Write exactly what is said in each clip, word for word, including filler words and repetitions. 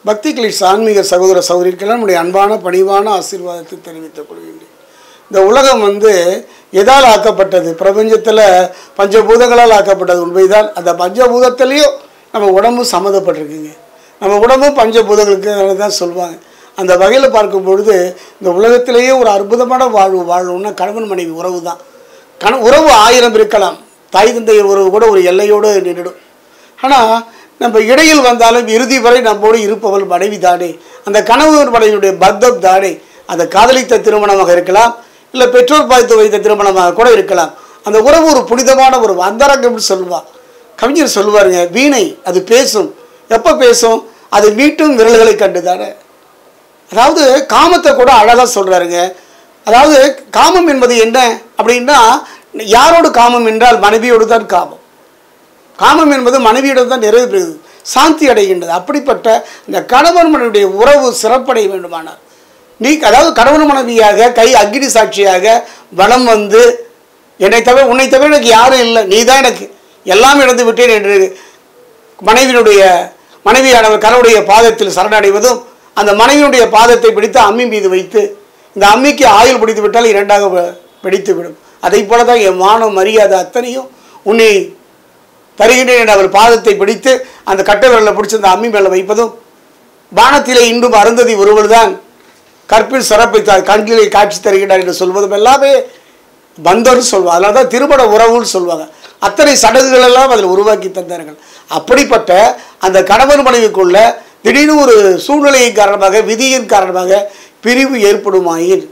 பக்தி கிளிட்ஸ் ஆன்மீக சகோதர சகோதரிக்கெல்லாம் நம்முடைய அன்பான பணிவான ஆசீர்வாதத்தை தெரிவித்துக் கொள்கின்றேன். இந்த உலகம் வந்து எதால் ஆக்கப்பட்டது? பிரபஞ்சத்தில் பஞ்சபூதங்களால் ஆக்கப்பட்டது உண்மைதான். அந்த பஞ்சபூதத்திலையும் நம்ம உடம்பு சம்மந்தப்பட்டிருக்குங்க. நம்ம உடம்பும் பஞ்சபூதங்களுக்கு தான் சொல்லுவாங்க. அந்த வகையில் பார்க்கும் பொழுது இந்த உலகத்திலேயே ஒரு அற்புதமான வாழ்வு வாழணும்னா கணவன் மனைவி உறவு தான். கண உறவு ஆயிரம் இருக்கலாம், தாய் தந்தையர் உறவு கூட ஒரு எல்லையோடு நின்றுடும். ஆனால் நம்ம இடையில் வந்தாலும் இறுதி வரை நம்மோடு இருப்பவள் மனைவி தானே, அந்த கணவன் மனைவியுடைய பந்தம் தானே. அந்த காதலித்த திருமணமாக இருக்கலாம், இல்லை பெற்றோர் பார்த்து வைத்த திருமணமாக கூட இருக்கலாம். அந்த உறவு ஒரு புனிதமான ஒரு அந்தரங்கம்னு சொல்லுவாள். கவிஞர் சொல்லுவாருங்க, வீணை அது பேசும். எப்போ பேசும்? அது மீட்டும் விரல்களை கண்டு தானே. அதாவது காமத்தை கூட அழகாக சொல்கிறாருங்க. அதாவது காமம் என்பது என்ன அப்படின்னா, யாரோடு காமம் என்றால் மனைவியோடு தான் காமம். காமம் என்பது மனைவியோடு தான் நிறைவு பெறுகிறது, சாந்தி அடைகின்றது. அப்படிப்பட்ட இந்த கணவன் மனைவியுடைய உறவு சிறப்படைய வேண்டுமானார் நீ அதாவது கணவன் மனைவியாக கை அக்னி சாட்சியாக வலம் வந்து என்னை தவிர உன்னை தவிர எனக்கு யாரும் இல்லை, நீ தான் எனக்கு எல்லாம் இழந்து விட்டேன் என்று மனைவியினுடைய மனைவியானவர் கணவனுடைய பாதத்தில் சரணடைவதும், அந்த மனைவியினுடைய பாதத்தை பிடித்து அம்மி மீது வைத்து இந்த அம்மிக்கு ஆயுள் பிடித்து விட்டால் இரண்டாக பிடித்து விடும். அதை போல தான் என் மானம் மரியாதை அத்தனையும் உன்னை தருகின்றேன் என்று அவர் பாதத்தை பிடித்து அந்த கட்டை விரலில் பிடிச்சி அந்த அம்மி மேலே வைப்பதும், வானத்திலே இன்றும் அருந்ததி ஒருவர் தான் கற்பில் சிறப்பை கண்களை காட்சி தருகிறார் என்று சொல்வதும் எல்லாமே பந்தர்னு சொல்லுவாங்க. அதனால தான் திருமண உறவுன்னு சொல்லுவாங்க. அத்தனை சடங்குகள் எல்லாம் அதில் உருவாக்கி தந்தார்கள். அப்படிப்பட்ட அந்த கணவன் மனைவிக்குள்ள திடீர்னு ஒரு சூழ்நிலையின் காரணமாக விதியின் காரணமாக பிரிவு ஏற்படுமாயின்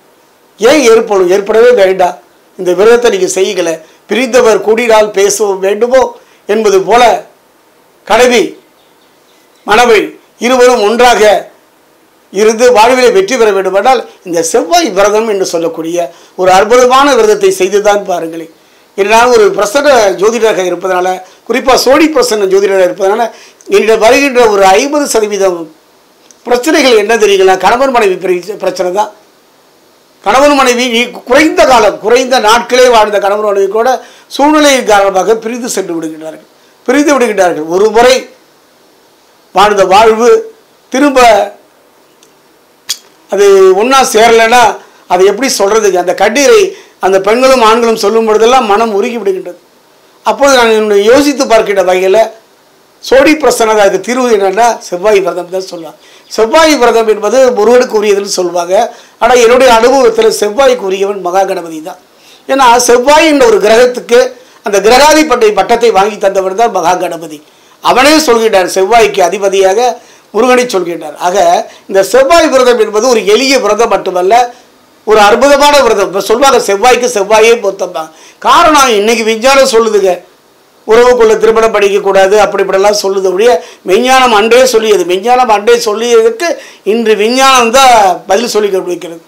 ஏன் ஏற்படும்? ஏற்படவே வேண்டாம். இந்த விரதத்தை நீங்கள் செய்யலை, பிரிந்தவர் கூடினால் பேசவும் வேண்டுமோ என்பது போல கணவி மனைவி இருவரும் ஒன்றாக இருந்து வாழ்விலை வெற்றி பெற வேண்டுமென்றால் இந்த செவ்வாய் விரதம் என்று சொல்லக்கூடிய ஒரு அற்புதமான விரதத்தை செய்துதான் பாருங்களேன். என்னால் ஒரு பிரசன்ன ஜோதிடராக இருப்பதனால, குறிப்பாக சோடி பிரசன்ன ஜோதிடராக இருப்பதனால என்னிடம் வருகின்ற ஒரு ஐம்பது சதவீதம் பிரச்சனைகள் என்ன தெரியுங்களா? கணவன் மனைவி பிரச்சனை தான். கணவன் மனைவி குறைந்த காலம் குறைந்த நாட்களே வாழ்ந்த கணவன் மனைவி கூட சூழ்நிலையின் காரணமாக பிரிந்து சென்று விடுகின்றார்கள் பிரிந்து விடுகின்றார்கள் ஒரு முறை வாழ்ந்த வாழ்வு திரும்ப அது ஒன்றா சேரலைன்னா அதை எப்படி சொல்கிறதுக்கு? அந்த கண்ணீரை அந்த பெண்களும் ஆண்களும் சொல்லும் பொழுதெல்லாம் மனம் உருகி விடுகின்றது. அப்போது நான் என்னுடைய யோசித்து பார்க்கின்ற வகையில் சோடி பிரசன்னதா அதுக்கு தீர்வு என்னென்னா செவ்வாய் விரதம் தான் சொல்லுவாங்க. செவ்வாய் விரதம் என்பது முருகனுக்கு உரியதுன்னு சொல்லுவாங்க. ஆனால் என்னுடைய அனுபவத்தில் செவ்வாய்க்கு உரியவன் மகா கணபதி தான். ஏன்னா செவ்வாய் என்ற ஒரு கிரகத்துக்கு அந்த கிரகாதிபதி பட்டத்தை வாங்கி தந்தவன் தான் மகா கணபதி. அவனே சொல்கின்றார், செவ்வாய்க்கு அதிபதியாக முருகனை சொல்கின்றார். ஆக இந்த செவ்வாய் விரதம் என்பது ஒரு எளிய விரதம் மட்டுமல்ல, ஒரு அற்புதமான விரதம். இப்போ சொல்லுவாங்க செவ்வாய்க்கு செவ்வாயே பொருத்தம்பாங்க. காரணம் இன்னைக்கு விஞ்ஞானம் சொல்லுதுங்க, உறவுக்குள்ள திருமணம் படிக்கக்கூடாது அப்படி இப்படிலாம் சொல்லுது ஒழிய மெஞ்ஞானம் அன்றே சொல்லியது. மெஞ்ஞானம் அன்றே சொல்லியதுக்கு இன்று விஞ்ஞானம் தான் பதில் சொல்லி வைக்கிறது.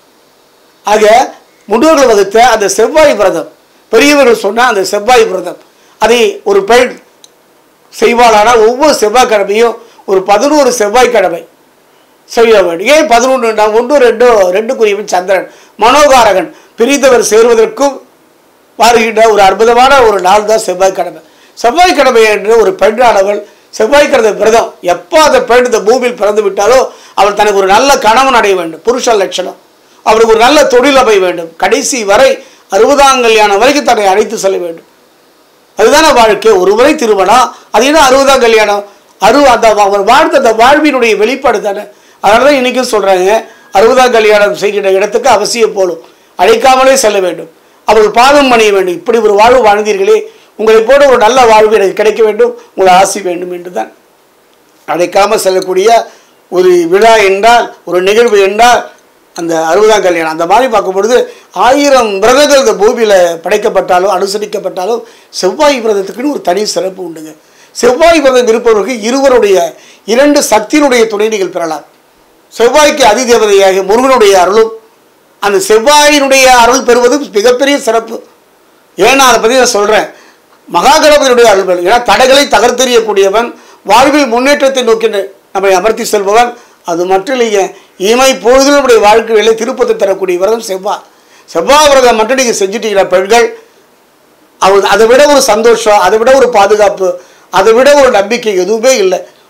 ஆக முன்னோர்கள் வகுத்த அந்த செவ்வாய் விரதம், பெரியவர்கள் சொன்னால் அந்த செவ்வாய் விரதம் அதை ஒரு பெண் செய்வாளானால் ஒவ்வொரு செவ்வாய்க்கிழமையும் ஒரு பதினோரு செவ்வாய்க்கிழமை செய்ய வேண்டும். ஏன் பதினொன்று? ஒன்று ரெண்டோ ரெண்டுக்குரியவன் சந்திரன் மனோகாரகன் பிரிந்தவர் சேருவதற்கும் வருகின்ற ஒரு அற்புதமான ஒரு நாள் தான் செவ்வாய்க்கிழமை. செவ்வாய்க்கிழமை என்று ஒரு பெண்ணானவள் செவ்வாய்க்கிழமை விரதம் எப்போ அந்த பெண் இந்த பூமியில் பிறந்து விட்டாலோ அவள் தனக்கு ஒரு நல்ல கணவன் அடைய வேண்டும், புருஷ லட்சணம், அவளுக்கு ஒரு நல்ல தொழில் அமைய வேண்டும், கடைசி வரை அறுபதாம் கல்யாணம் வரைக்கும் தன்னை அழைத்து செல்ல வேண்டும். அதுதானே வாழ்க்கை. ஒரு முறை திருமணம், அது என்ன அறுபதாம் கல்யாணம்? அறு அந்த அவர் வாழ்ந்த அந்த வாழ்வினுடைய வெளிப்பாடு தானே. அதனால தான் இன்றைக்கும் சொல்கிறாங்க, அறுபதாம் கல்யாணம் செய்கின்ற இடத்துக்கு அவசியம் போலும் அழைக்காமலே செல்ல வேண்டும், அவர்கள் பாதம் பணிய வேண்டும். இப்படி ஒரு வாழ்வு வாழ்ந்தீர்களே, உங்களை போல ஒரு நல்ல வாழ்வு எனக்கு கிடைக்க வேண்டும், உங்களை ஆசி வேண்டும் என்று தான் அழைக்காமல் செல்லக்கூடிய ஒரு விழா என்றால், ஒரு நிகழ்வு என்றால் அந்த அறுபதாம் கல்யாணம். அந்த மாதிரி பார்க்கும் பொழுது ஆயிரம் விரதங்கள் இந்த பூமியில் படைக்கப்பட்டாலும் அனுசரிக்கப்பட்டாலும் செவ்வாய் விரதத்துக்குன்னு ஒரு தனி சிறப்பு உண்டுங்க. செவ்வாய் விரதம் இருப்பவர்களுக்கு இருவருடைய இரண்டு சக்தியினுடைய துணை நீங்கள் பெறலாம். செவ்வாய்க்கு அதிதேவதையாக முருகனுடைய அருளும், அந்த செவ்வாயினுடைய அருள் பெறுவது மிகப்பெரிய சிறப்பு. ஏன்னா அதை பற்றி நான் சொல்கிறேன், மகா கணபதியுடைய அருள். ஏன்னா தடைகளை தகர்த்தெறியக்கூடியவன், வாழ்வில் முன்னேற்றத்தை நோக்கி நம்மை அமர்த்தி செல்பவன். அது மட்டும் இல்லைங்க, இமை பொழுது நம்முடைய வாழ்க்கையிலே திருப்பத்தை தரக்கூடிய விரதம் செவ்வாய். செவ்வாய் விரதம் மட்டும் நீங்கள் செஞ்சுட்டீங்களா பெண்கள், அவள் அதை விட ஒரு சந்தோஷம், அதை விட ஒரு பாதுகாப்பு, அதை விட ஒரு நம்பிக்கை எதுவுமே இல்லை.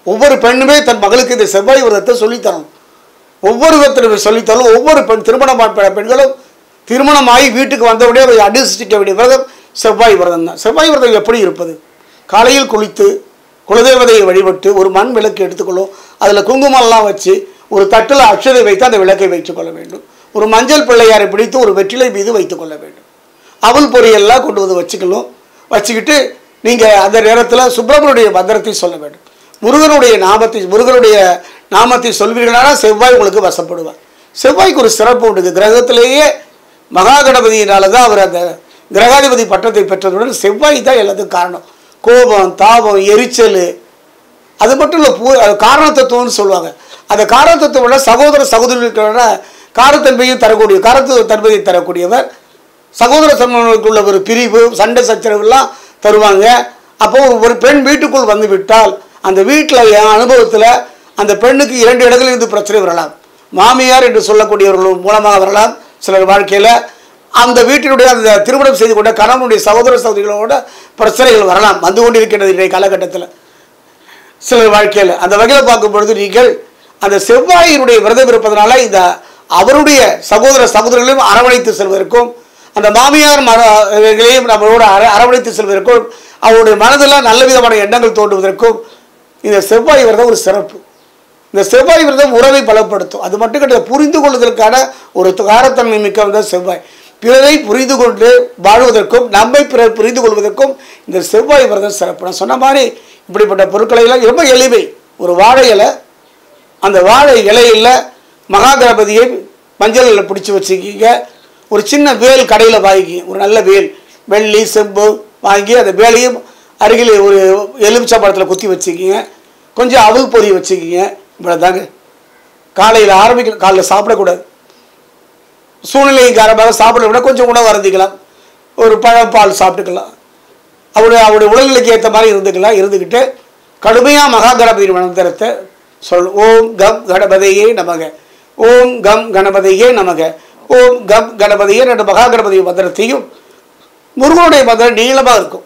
ஒவ்வொரு பெண்ணுமே தன் மகளுக்கு இந்த செவ்வாய் விரதத்தை சொல்லித்தரணும். ஒவ்வொரு விதத்திலும் சொல்லித்தரணும். ஒவ்வொரு பெண் திருமணமான பெண்களும் திருமணமாகி வீட்டுக்கு வந்தவுடனே அனுஷ்டிக்க வேண்டிய விரதம் செவ்வாய் விரதம் தான். செவ்வாய் விரதம் எப்படி இருப்பது? காலையில் குளித்து குலதெய்வதையை வழிபட்டு ஒரு மண் விளக்கு எடுத்துக்கொள்ளும், அதில் குங்குமம்லாம் வச்சு ஒரு தட்டில் அக்ஷதை வைத்து அந்த விளக்கை வைத்துக் கொள்ள வேண்டும். ஒரு மஞ்சள் பிள்ளையாரை பிடித்து ஒரு வெற்றிலை மீது வைத்துக் கொள்ள வேண்டும். அவள் பொரியெல்லாம் கொண்டு வந்து வச்சுக்கணும். வச்சுக்கிட்டு நீங்கள் அந்த நேரத்தில் சுப்பிரமணியுடைய மந்திரத்தை சொல்ல வேண்டும். முருகனுடைய நாமத்தை முருகனுடைய நாமத்தை சொல்வீர்களானால் செவ்வாய் உங்களுக்கு வசப்படுவார். செவ்வாய்க்கு ஒரு சிறப்பு உண்டு. கிரகத்திலேயே மகா கணபதியினால தான் அவர் அந்த கிரகாதிபதி பட்டத்தை பெற்றதுடன் செவ்வாய் தான் எல்லாத்துக்கும் காரணம். கோபம், தாபம், எரிச்சல், அது மட்டும் இல்லை, பூ காரண தத்துவம்னு சொல்லுவாங்க. அந்த காரண தத்துவம் சகோதர சகோதரிகளுக்கான காரத்தன்மையும் தரக்கூடிய காரத்துவ தன்மையை தரக்கூடியவர். சகோதர சமூகங்களுக்குள்ள ஒரு பிரிவு, சண்டை சச்சரவுலாம் தருவாங்க. அப்போது ஒரு பெண் வீட்டுக்குள் வந்து விட்டால் அந்த வீட்டில் என் அனுபவத்தில் அந்த பெண்ணுக்கு இரண்டு இடங்களில் இருந்து பிரச்சனை வரலாம். மாமியார் என்று சொல்லக்கூடியவர்கள் மூலமாக வரலாம். சிலர் வாழ்க்கையில் அந்த வீட்டினுடைய அந்த திருமணம் செய்து கொண்ட கணவனுடைய சகோதர சகோதரிகளோட பிரச்சனைகள் வரலாம், வந்து கொண்டிருக்கின்றது இன்றைய காலகட்டத்தில் சிலர் வாழ்க்கையில். அந்த வகையில் பார்க்கும் பொழுது நீங்கள் அந்த செவ்வாயினுடைய விரதம் இருப்பதனால இந்த அவருடைய சகோதர சகோதரிகளையும் அரவணைத்து செல்வதற்கும் அந்த மாமியார் மகளையும் நம்மளோட அர அரவணைத்து செல்வதற்கும் அவருடைய மனதில் நல்ல விதமான எண்ணங்கள் தோன்றுவதற்கும் இந்த செவ்வாய் விரதம் ஒரு சிறப்பு. இந்த செவ்வாய் விரதம் உறவை பலப்படுத்தும். அது மட்டும் கிடையாது, புரிந்து கொள்வதற்கான ஒரு காரத்தன்மை மிக்க வந்த செவ்வாய். பிறரை புரிந்து கொண்டு வாழ்வதற்கும் நம்மை பிறர் புரிந்து கொள்வதற்கும் இந்த செவ்வாய் விரதம் சிறப்பு. நான் சொன்ன மாதிரி இப்படிப்பட்ட பொருட்களை எல்லாம் ரொம்ப எளிமை. ஒரு வாழை இலை, அந்த வாழை இலையில் மகா கணபதியை மஞ்சளில் பிடிச்சி வச்சுக்கிங்க. ஒரு சின்ன வேல் கடையில் வாங்கி, ஒரு நல்ல வேல் வெள்ளி செம்பு வாங்கி அந்த வேலையும் அருகில் ஒரு எலுமிச்சம்பழத்தில் குத்தி வச்சுக்கிங்க. கொஞ்சம் அவல் பொரி வச்சுக்கிங்க. இவ்வளோ தாங்க. காலையில் ஆரம்பிக்க காலையில் சாப்பிடக்கூடாது. சூழ்நிலையின் காரணமாக சாப்பிட விட கொஞ்சம் உணவு அருந்திக்கலாம். ஒரு பழம் பால் சாப்பிட்டுக்கலாம். அவருடைய அவருடைய உடல்நிலைக்கு ஏற்ற மாதிரி இருந்துக்கலாம். இருந்துக்கிட்டு கடுமையாக மகா கணபதி மந்திரத்தை சொல். ஓம் கம் கணபதியே நமக, ஓம் கம் கணபதியே நமக, ஓம் கம் கணபதியே என்ற மகா கணபதி மந்திரத்தையும் முருகனுடைய மந்திரம் நீளமாக இருக்கும்.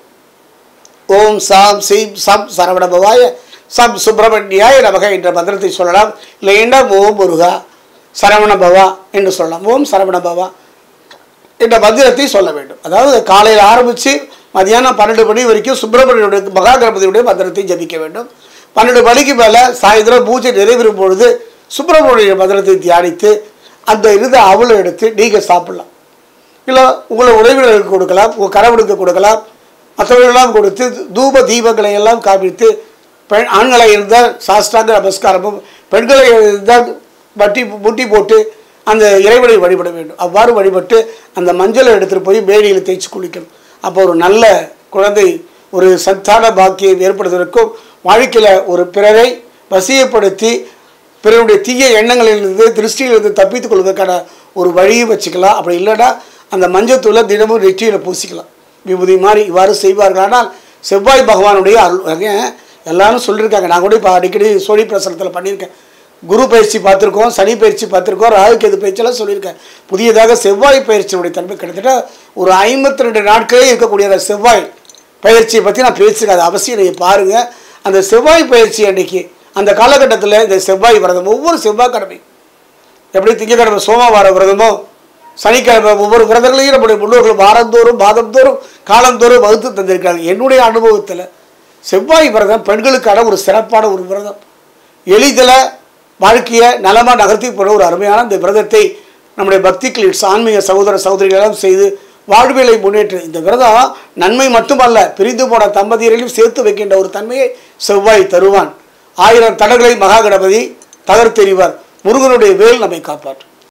ஓம் சாம் சீம் சம் சரவண பவாய சம் சுப்பிரமணியாய நமக என்ற மந்திரத்தை சொல்லலாம். இல்லைன்னா ஓம் முருகா சரவண பவா என்று சொல்லலாம். ஓம் சரவண பவா என்ற மந்திரத்தை சொல்ல வேண்டும். அதாவது காலையில் ஆரம்பித்து மதியானம் பன்னெண்டு மணி வரைக்கும் சுப்பிரமணியுடைய மகா கணபதியுடைய மந்திரத்தை ஜபிக்க வேண்டும். பன்னெண்டு மணிக்கு மேலே சாயந்தரம் பூஜை நிறைவேறும் பொழுது சுப்பிரமணிய மந்திரத்தை தியானித்து அந்த இருந்த அவளை எடுத்து நீங்கள் சாப்பிடலாம். இல்லை உங்களை உறவினர்களுக்கு கொடுக்கலாம், உங்கள் கணவனுக்கு கொடுக்கலாம், மற்றவர்களெல்லாம் கொடுத்து தூப தீபங்களை எல்லாம் காமித்து பெண் ஆண்களை இருந்தால் சாஸ்திராங்க நமஸ்காரமும், பெண்களை இருந்தால் வட்டி முட்டி போட்டு அந்த இறைவனை வழிபட வேண்டும். அவ்வாறு வழிபட்டு அந்த மஞ்சளை எடுத்துகிட்டு போய் மேனியில் தேய்ச்சி குளிக்கணும். அப்போ ஒரு நல்ல குழந்தை ஒரு சத்தான பாக்கியம் ஏற்படுவதற்கும் வாழ்க்கையில் ஒரு பிறரை வசியப்படுத்தி பிறருடைய தீய எண்ணங்களிலிருந்து திருஷ்டியிலிருந்து தப்பித்துக் கொள்வதற்கான ஒரு வழியை வச்சுக்கலாம். அப்படி இல்லைன்னா அந்த மஞ்சத்தூளை தினமும் நெற்றியில் பூசிக்கலாம், விபூதி மாதிரி. இவ்வாறு செய்வார்கள். ஆனால் செவ்வாய் பகவானுடைய அருள் எல்லாரும் சொல்லியிருக்காங்க. நான் கூட இப்போ அடிக்கடி சோழி பிரசனத்தில் பண்ணியிருக்கேன். குரு பயிற்சி பார்த்துருக்கோம், சனி பயிற்சி பார்த்துருக்கோம், ராகு கேது பயிற்சியெல்லாம் சொல்லியிருக்கேன். புதியதாக செவ்வாய் பயிற்சியினுடைய தன்மை கிட்டத்தட்ட ஒரு ஐம்பத்தி ரெண்டு நாட்களே இருக்கக்கூடிய அந்த செவ்வாய் பயிற்சியை பற்றி நான் பேசுகிறேன். அது அவசியம் நீங்கள் பாருங்கள். அந்த செவ்வாய் பயிற்சி அன்றைக்கி அந்த காலகட்டத்தில் இந்த செவ்வாய் விரதம் ஒவ்வொரு செவ்வாய்க்கிழமை எப்படி திங்கக்கிழமை சோமவார விரதமோ சனிக்கிழமை ஒவ்வொரு விரதங்களையும் நம்முடைய முன்னோர்கள் வாரந்தோறும் மாதந்தோறும் காலந்தோறும் வகுத்து தந்திருக்காங்க. என்னுடைய அனுபவத்தில் செவ்வாய் விரதம் பெண்களுக்கான ஒரு சிறப்பான ஒரு விரதம். எளிதில் வாழ்க்கையை நலமாக நகர்த்தி போன ஒரு அருமையான இந்த விரதத்தை நம்முடைய பக்தி கிளிட்ஸ் ஆன்மீக சகோதர சகோதரிகளெல்லாம் செய்து வாழ்வியலை முன்னேற்ற இந்த விரதம் நன்மை மட்டுமல்ல, பிரிந்து போன தம்பதியரையும் சேர்த்து வைக்கின்ற ஒரு தன்மையை செவ்வாய் தருவான். ஆயிரம் தடங்களை மகா கணபதி தகர்த்தெறிவார். முருகனுடைய வேல் நம்மை காப்பாற்றும்.